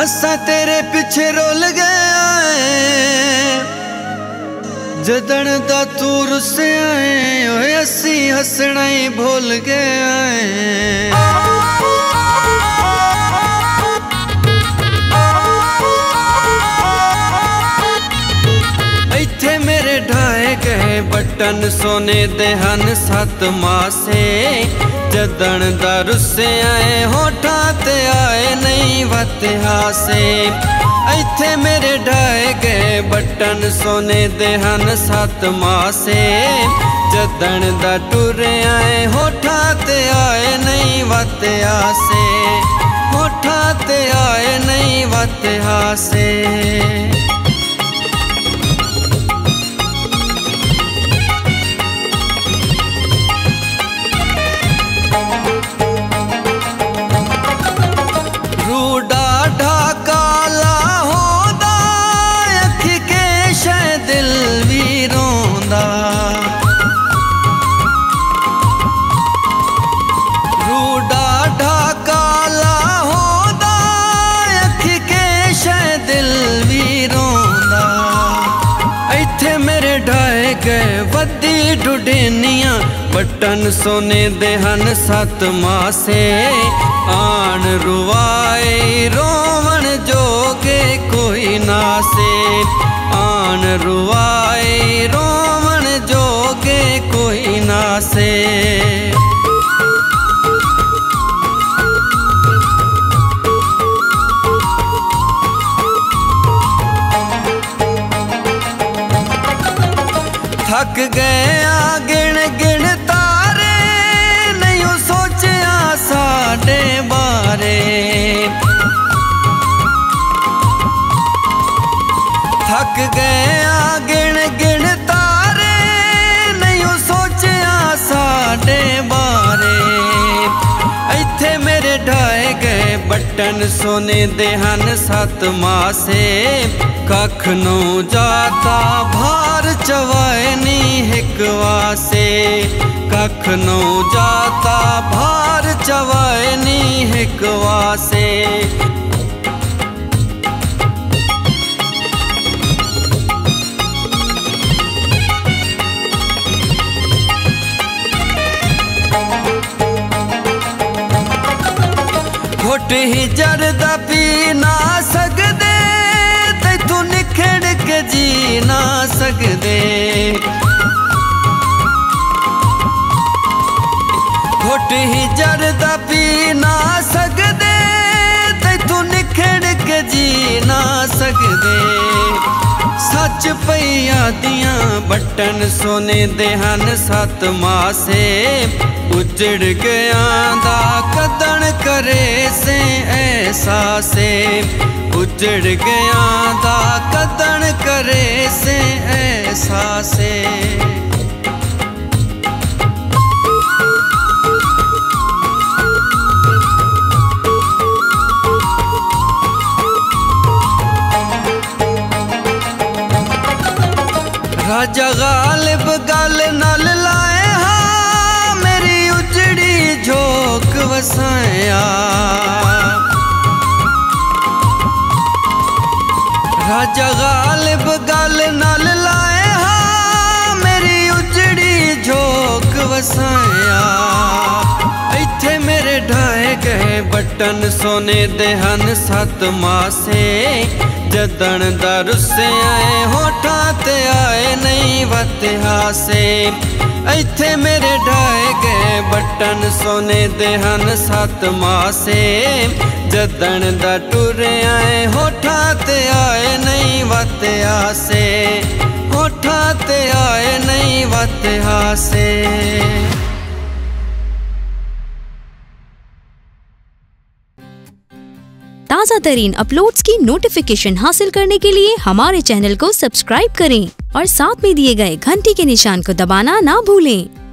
असा तेरे पीछे रोल गया जदन दा तू रुसे आए ओए असी हसना ही भूल गया इत्थे मेरे ढाए गए बटन सोने दे हन 7 मासे जदन दा रुसे आए होठा ते आए नहीं वत हासे इत्थे मेरे ढाए गए बटन सोने दे हन 7 मासे जदन दा टुरे आए होठा ते आए नहीं वत हासे होठा ते आए नहीं वत हासे वदी ढुडेनिया बटन सोने दे हन 7 मासे आन रुवाए रोवन जोगे कोई नासे आन रुवाए रोवन जोगे कोई नासे थक गया गिण गिण तारे नहीं सोचिया साडे बारे थक गया गिण गिण तारे नहीं सोचिया साडे बारे इत्थे मेरे ढाए गए बटन सोने दे हन 7 मासे कख नो जाता भार चवाए नी हिकवासे कख नो जाता भार चवाए नी हिकवासे घुट ही जरदा पी ना सकदे तैथू निखड़ के जी ना सकदे घुट ही जरदा पी ना सकदे तैथू निखड़ के जी ना सकदे सच पईया दियां बटन सोने दे हन 7 मासे उजड़ गया दा कदन करे से एहसासे उजड़ गया दा कदन करे से एहसासे राजा गालिब गल नल लाए हाँ मेरी उजड़ी झोंक वसाया राजा गालिब गल नल लाए हाँ मेरी उजड़ी झोंक वसाया इत्थे मेरे ढाए गए बटन सोने दे हन 7 मासे जदन दा रुसे आए होठा ते आए नहीं वत हासे इत्थे मेरे ढाए गए बटन सोने दे हन 7 मासे जदन दा टुरे आए होठा ते आए नहीं वत हासे होठा ते आए नहीं वत हासे ताज़ा तरीन अपलोड्स की नोटिफिकेशन हासिल करने के लिए हमारे चैनल को सब्सक्राइब करें और साथ में दिए गए घंटी के निशान को दबाना ना भूलें।